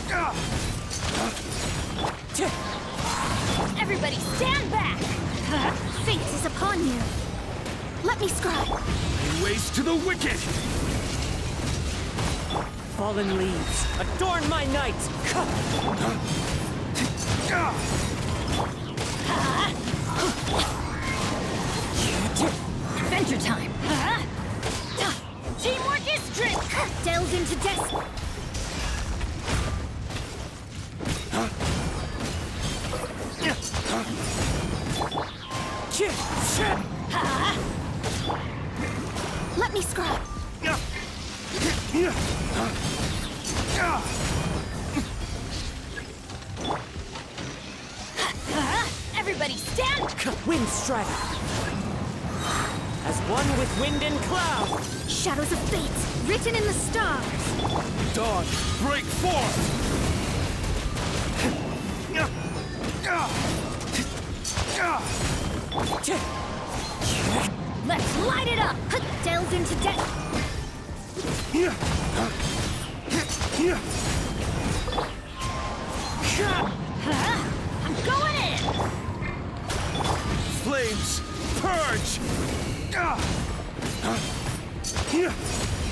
Everybody stand back! Fate is upon you. Let me scribe. Waste to the wicked! Fallen leaves, adorn my night! Adventure time! Teamwork is strength! Delve into death! Let me scrub! Everybody stand! Wind strike! As one with wind and cloud! Shadows of fate, written in the stars! Dawn, break forth! Let's light it up! Delve into death! I'm going in! Flames, purge!